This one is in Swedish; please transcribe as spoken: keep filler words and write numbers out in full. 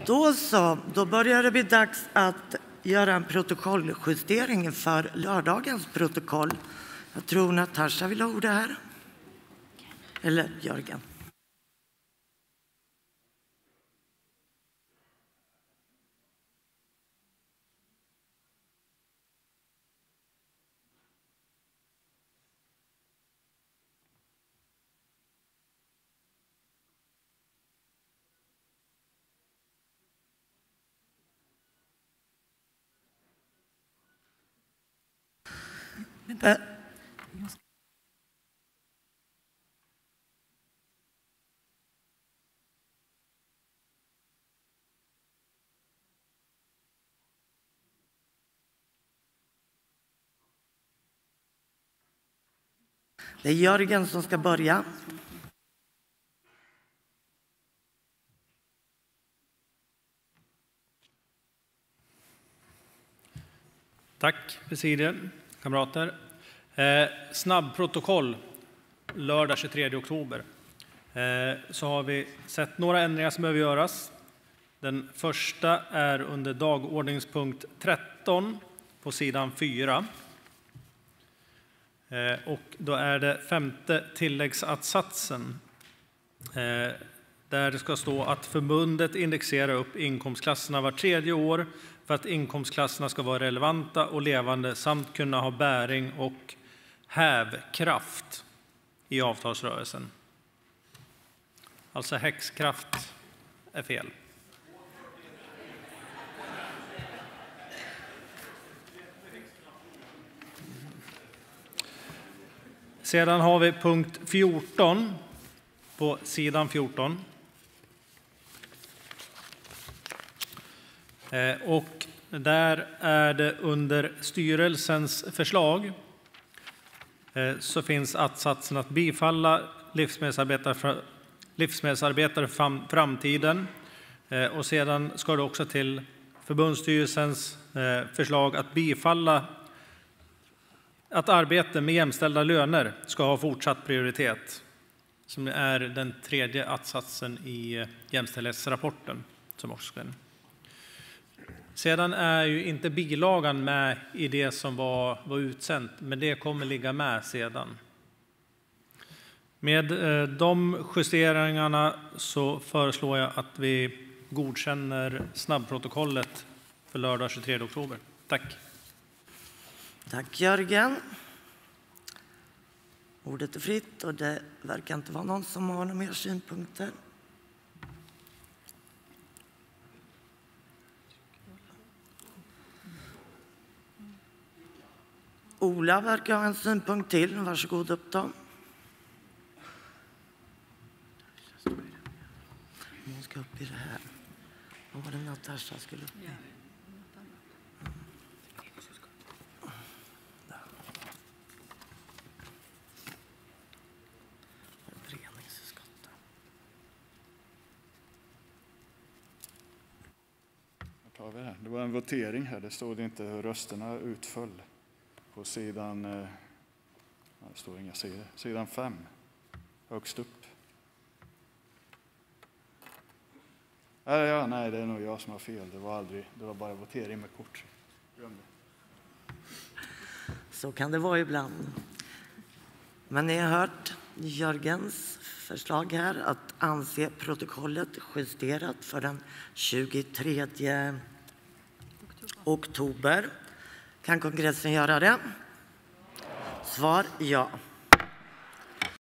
Då så, då börjar det bli dags att göra en protokolljustering för lördagens protokoll. Jag tror Natasha vill ha ordet här. Eller Jörgen. Äh. Det är Jörgen som ska börja. Tack, presidium, kamrater. Eh, snabbprotokoll lördag tjugotredje oktober. Eh, så har vi sett några ändringar som behöver göras. Den första är under dagordningspunkt tretton på sidan fyra. Eh, och då är det femte tilläggsatsatsen. Eh, där det ska stå att förbundet indexerar upp inkomstklasserna var tredje år för att inkomstklasserna ska vara relevanta och levande samt kunna ha bäring och hävkraft i avtalsrörelsen. Alltså häxkraft är fel. Sedan har vi punkt fjorton på sidan fjorton. Eh, och där är det under styrelsens förslag eh, så finns attsatsen att bifalla livsmedelsarbetare, livsmedelsarbetare fram, framtiden. Eh, och sedan ska det också till förbundsstyrelsens eh, förslag att bifalla att arbete med jämställda löner ska ha fortsatt prioritet, som är den tredje attsatsen i jämställdhetsrapporten som också ska. Sedan är ju inte bilagan med i det som var, var utsänt, men det kommer ligga med sedan. Med eh, de justeringarna så föreslår jag att vi godkänner snabbprotokollet för lördag tjugotredje oktober. Tack. Tack Jörgen. Ordet är fritt och det verkar inte vara någon som har några mer synpunkter. Ola verkar ha en synpunkt till. Varsågod upp då. Hon ska upp i det här. Vad var det Natasha skulle upp i? Det var en votering här. Det stod inte hur rösterna utföll på sidan, det står inga sidor, sidan fem, högst upp. Ja, ja, nej, det är nog jag som har fel. Det var aldrig, det var bara votering med kort. Så kan det vara ibland. Men ni har hört Jörgens förslag här att anse protokollet justerat för den tjugotredje oktober. Kan kongressen göra det? Svar ja.